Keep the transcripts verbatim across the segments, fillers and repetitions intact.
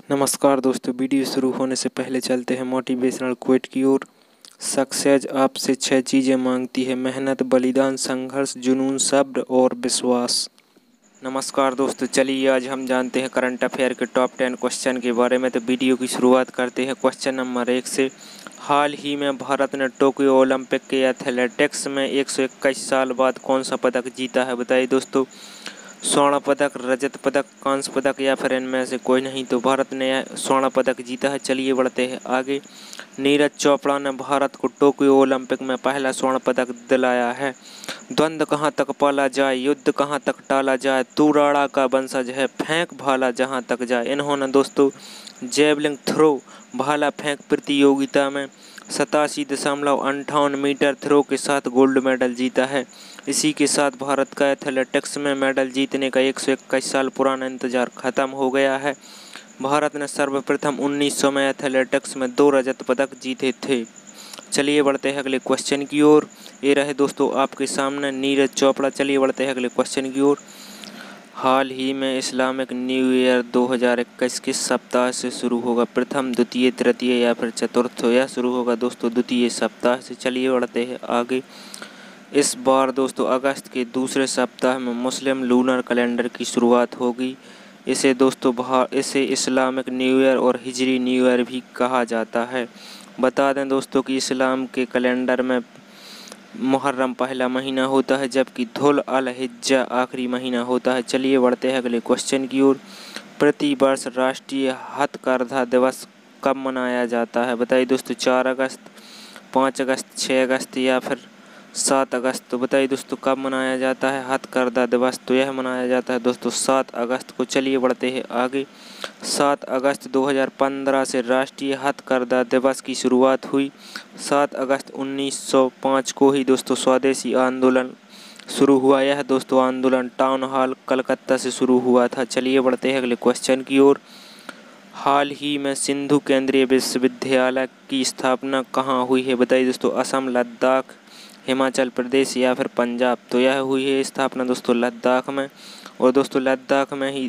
नमस्कार दोस्तों, वीडियो शुरू होने से पहले चलते हैं मोटिवेशनल कोट की ओर। सक्सेस आपसे छह चीज़ें मांगती है: मेहनत, बलिदान, संघर्ष, जुनून, सब्र और विश्वास। नमस्कार दोस्तों, चलिए आज हम जानते हैं करंट अफेयर के टॉप टेन क्वेश्चन के बारे में। तो वीडियो की शुरुआत करते हैं क्वेश्चन नंबर एक से। हाल ही में भारत ने टोक्यो ओलंपिक के एथलेटिक्स में एक सौ इक्कीस साल बाद कौन सा पदक जीता है? बताइए दोस्तों। स्वर्ण पदक, रजत पदक, कांस्य पदक या फिर इनमें से कोई नहीं? तो भारत ने स्वर्ण पदक जीता है। चलिए बढ़ते हैं आगे। नीरज चोपड़ा ने भारत को टोक्यो ओलंपिक में पहला स्वर्ण पदक दिलाया है। द्वंद्व कहाँ तक पाला जाए, युद्ध कहाँ तक टाला जाए, तू राणा का वंशज है, फेंक भाला जहाँ तक जाए। इन्होंने दोस्तों जेवलिन थ्रो भाला फेंक प्रतियोगिता में सतासी दशमलव अंठावन मीटर थ्रो के साथ गोल्ड मेडल जीता है। इसी के साथ भारत का एथलेटिक्स में मेडल जीतने का एक सौ इक्कीस साल पुराना इंतजार खत्म हो गया है। भारत ने सर्वप्रथम उन्नीस सौ में एथलेटिक्स में दो रजत पदक जीते थे। चलिए बढ़ते हैं अगले क्वेश्चन की ओर। ये रहे दोस्तों आपके सामने नीरज चोपड़ा। चलिए बढ़ते हैं अगले क्वेश्चन की ओर। हाल ही में इस्लामिक न्यू ईयर दो हज़ार इक्कीस किस सप्ताह से शुरू होगा? प्रथम, द्वितीय, तृतीय या फिर चतुर्थ? यह शुरू होगा दोस्तों द्वितीय सप्ताह से। चलिए बढ़ते हैं आगे। इस बार दोस्तों अगस्त के दूसरे सप्ताह में मुस्लिम लूनर कैलेंडर की शुरुआत होगी। इसे दोस्तों इसे इस्लामिक न्यू ईयर और हिजरी न्यू ईयर भी कहा जाता है। बता दें दोस्तों कि इस्लाम के कैलेंडर में मुहर्रम पहला महीना होता है, जबकि धुल अल हिज्जा आखिरी महीना होता है। चलिए बढ़ते हैं अगले क्वेश्चन की ओर। प्रति वर्ष राष्ट्रीय हथकरघा दिवस कब मनाया जाता है? बताइए दोस्तों। चार अगस्त, पाँच अगस्त, छः अगस्त या फिर सात अगस्त? तो बताइए दोस्तों कब मनाया जाता है हथकरघा दिवस? तो यह मनाया जाता है दोस्तों सात अगस्त को। चलिए बढ़ते हैं आगे। सात अगस्त दो हज़ार पंद्रह से राष्ट्रीय हथकरघा दिवस की शुरुआत हुई। सात अगस्त उन्नीस सौ पाँच को ही दोस्तों स्वदेशी आंदोलन शुरू हुआ। यह दोस्तों आंदोलन टाउन हॉल कलकत्ता से शुरू हुआ था। चलिए बढ़ते हैं अगले क्वेश्चन की ओर। हाल ही में सिंधु केंद्रीय विश्वविद्यालय की स्थापना कहाँ हुई है? बताइए दोस्तों। असम, लद्दाख, हिमाचल प्रदेश या फिर पंजाब? तो यह हुई है स्थापना दोस्तों लद्दाख में। और दोस्तों लद्दाख में ही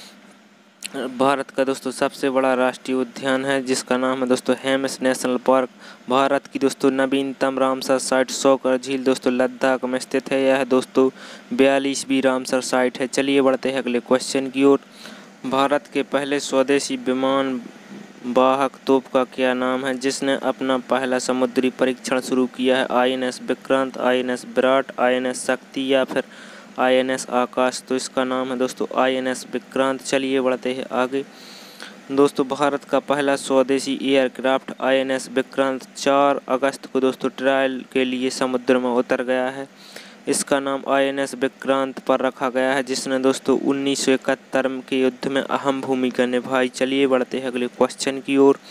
भारत का दोस्तों सबसे बड़ा राष्ट्रीय उद्यान है, जिसका नाम है दोस्तों हेम्स नेशनल पार्क। भारत की दोस्तों नवीनतम रामसर साइट सौकर झील दोस्तों लद्दाख में स्थित है। यह दोस्तों बयालीसवीं रामसर साइट है। चलिए बढ़ते हैं अगले क्वेश्चन की ओर। भारत के पहले स्वदेशी विमान वाहक तोप का क्या नाम है, जिसने अपना पहला समुद्री परीक्षण शुरू किया है? I N S Vikrant, I N S Virat, I N S Shakti या फिर आई एन एस आकाश? तो इसका नाम है दोस्तों आई एन एस विक्रांत। चलिए बढ़ते हैं आगे। दोस्तों भारत का पहला स्वदेशी aircraft I N S Vikrant चार अगस्त को दोस्तों ट्रायल के लिए समुद्र में उतर गया है। इसका नाम आई एन एस विक्रांत पर रखा गया है, जिसने दोस्तों उन्नीस सौ इकहत्तर के युद्ध में अहम भूमिका निभाई। चलिए बढ़ते हैं अगले क्वेश्चन की ओर।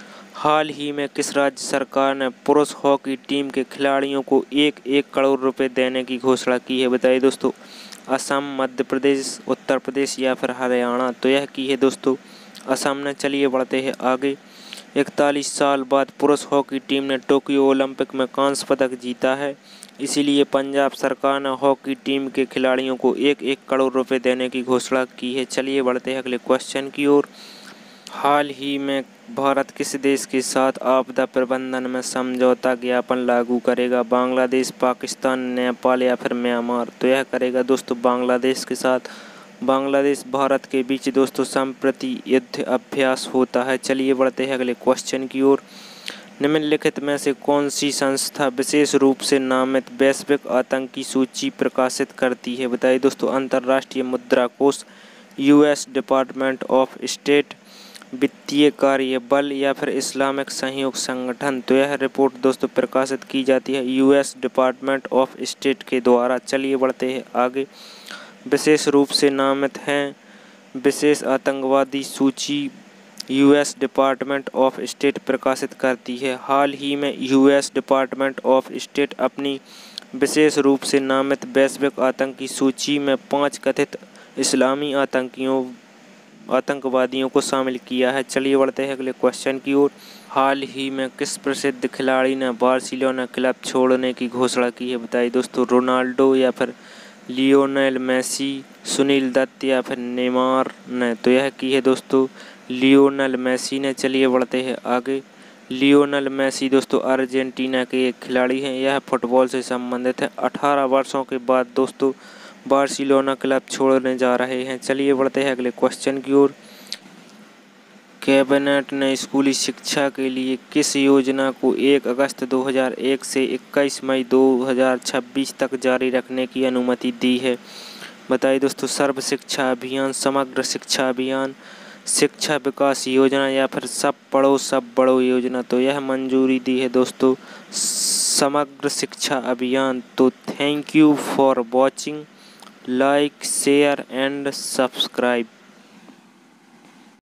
हाल ही में किस राज्य सरकार ने पुरुष हॉकी टीम के खिलाड़ियों को एक एक करोड़ रुपए देने की घोषणा की है? बताइए दोस्तों। असम, मध्य प्रदेश, उत्तर प्रदेश या फिर हरियाणा? तो यह की है दोस्तों असम ने। चलिए बढ़ते हैं आगे। इकतालीस साल बाद पुरुष हॉकी टीम ने टोक्यो ओलंपिक में कांस्य पदक जीता है। इसीलिए पंजाब सरकार ने हॉकी टीम के खिलाड़ियों को एक एक करोड़ रुपए देने की घोषणा की है। चलिए बढ़ते हैं अगले क्वेश्चन की ओर। हाल ही में भारत किस देश के साथ आपदा प्रबंधन में समझौता ज्ञापन लागू करेगा? बांग्लादेश, पाकिस्तान, नेपाल या फिर म्यांमार? तो यह करेगा दोस्तों बांग्लादेश के साथ। बांग्लादेश भारत के बीच दोस्तों संप्रति युद्ध अभ्यास होता है। चलिए बढ़ते हैं अगले क्वेश्चन की ओर। निम्नलिखित में से कौन सी संस्था विशेष रूप से नामित वैश्विक आतंकी सूची प्रकाशित करती है? बताइए दोस्तों। अंतर्राष्ट्रीय मुद्रा कोष, यूएस डिपार्टमेंट ऑफ स्टेट, वित्तीय कार्य बल या फिर इस्लामिक सहयोग संगठन? तो यह रिपोर्ट दोस्तों प्रकाशित की जाती है यूएस डिपार्टमेंट ऑफ स्टेट के द्वारा। चलिए बढ़ते हैं आगे। विशेष रूप से नामित हैं विशेष आतंकवादी सूची यूएस डिपार्टमेंट ऑफ स्टेट प्रकाशित करती है। हाल ही में यूएस डिपार्टमेंट ऑफ स्टेट अपनी विशेष रूप से नामित वैश्विक आतंकी सूची में पांच कथित इस्लामी आतंकियों आतंकवादियों को शामिल किया है। चलिए बढ़ते हैं अगले क्वेश्चन की ओर। हाल ही में किस प्रसिद्ध खिलाड़ी ने बार्सिलोना क्लब छोड़ने की घोषणा की है? बताइए दोस्तों। रोनाल्डो या फिर लियोनेल मेसी, सुनील दत्त या फिर नेमार ने? तो यह की है दोस्तों लियोनेल मेसी ने। चलिए बढ़ते हैं आगे। लियोनेल मेसी दोस्तों अर्जेंटीना के एक खिलाड़ी हैं। यह फुटबॉल से संबंधित है। अठारह वर्षों के बाद दोस्तों बार्सिलोना क्लब छोड़ने जा रहे हैं। चलिए बढ़ते हैं अगले क्वेश्चन की ओर। कैबिनेट ने स्कूली शिक्षा के लिए किस योजना को एक अगस्त दो हज़ार एक से इक्कीस मई दो हज़ार छब्बीस तक जारी रखने की अनुमति दी है? बताइए दोस्तों। सर्व शिक्षा अभियान, समग्र शिक्षा अभियान, शिक्षा विकास योजना या फिर सब पढ़ो सब बढ़ो योजना। तो यह मंजूरी दी है दोस्तों समग्र शिक्षा अभियान। तो thank you for watching, like share and subscribe.